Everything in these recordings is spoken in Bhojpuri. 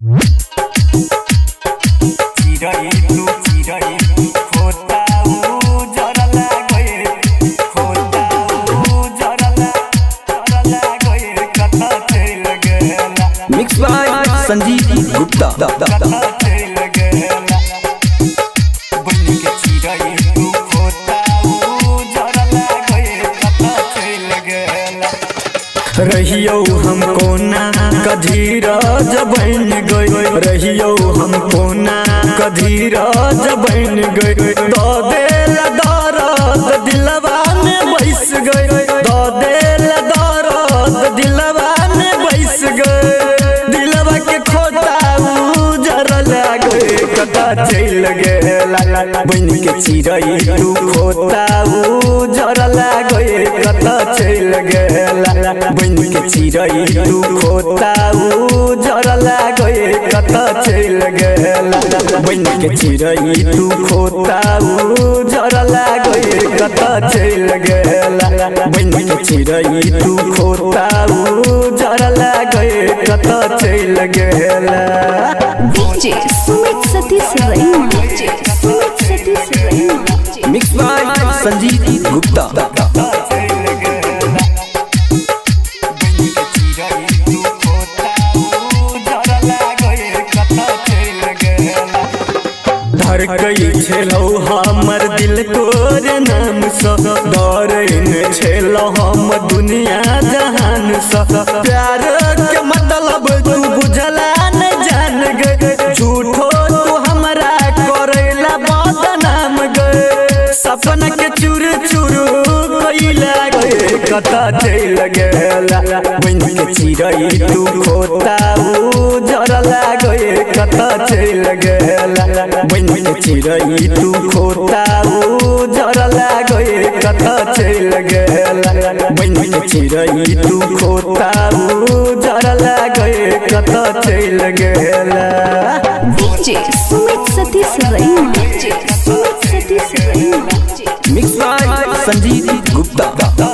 Mix by Sanjeev Gupta. रहियो हमको ना कधीरज बन गई, रहियो हमको ना कधीरज बन गई। दो दिल दर्द दिलवा में बैस गई, दो दिल दर्द दिलवा में बैस गई। दिलवा के खोता उजर लागे कता चल गेला, बन के चिड़ै तू खोता उजर लागे कता चल गेला। बन के चिड़ै तू खोता उजर लागे कता चल गेला, बन के चिड़ै तू खोता उजर लागे कता चल गेला। बन के चिड़ै तू खोता उजर लागे कता चल गेला। डीजे सुमित सतीश रैना, सुमित सतीश रैना। Mix by Sanjeev Gupta. धड़कई छेलो हमर दिल तोर नाम स, डरैन छेलो हम दुनिया जहान स। प्यार के मतलब तू बुझला न जान गए, झूठो तू हमरा करेला बदनाम गए। सपना के चूर चूर कइला गए कता चल गेला, बन के चिड़ै तू खोता उजर लागे कता चल गेला। बन के चिड़ै तू खोता उजर लागे कता चल गेला, बन के चिड़ै तू खोता उजर लागे कता चल गेला। डीजे सुमित सतीश रैना, सुमित सतीश रैना। Mix by Sanjeev Gupta.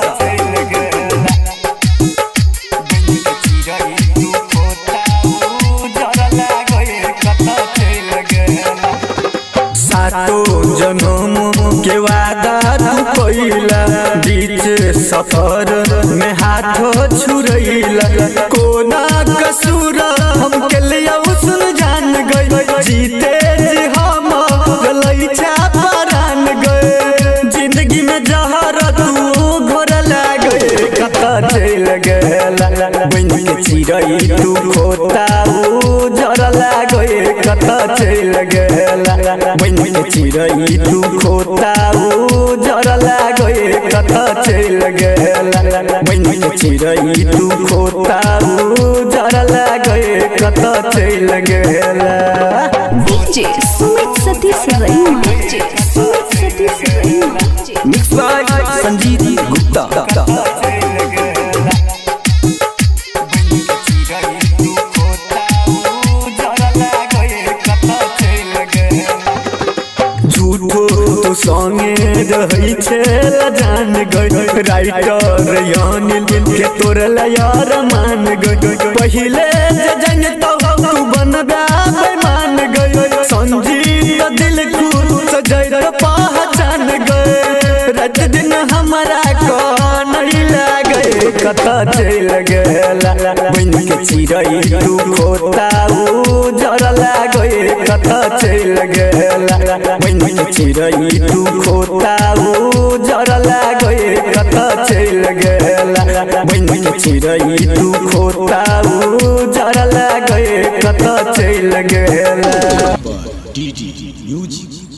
सातो जन्म के वादा तू कइला, बीच सफर में हाथ छुरैला। कोना कसूर हम के लिए सुन जान गई, जीते जी हम गलैचा परान गए। जिंदगी में जहर तू घोर लागे कता चल गेला, बन के चिड़ै तू खोता उजर लागे कता चल गेला। बन के चिड़ै तू खोता उजर लागे कता चल गेला, बन के चिड़ै तू खोता उजर लागे कता चल गेला। डीजे सुमित सतीश रैना, सुमित सतीश रैना। Mix by Sanjeev Gupta. झूठो तो संगे रही छेल जान गई, राइटर यानी के तोरला यार मान गई। पहिले जन तो तू बनबा बेमान गई, संजीव दिल को सजैर पहचान गए। रात दिन हमारा को नहीं लागे कता चल गेला, बन के चिड़ै तू खोता उजर लागे कता चल गेला। बन के चिड़ै तू खोता उजर लागे कता चल गेला, बन के चिड़ै तू खोता उजर लागे कता चल गेला। DD Music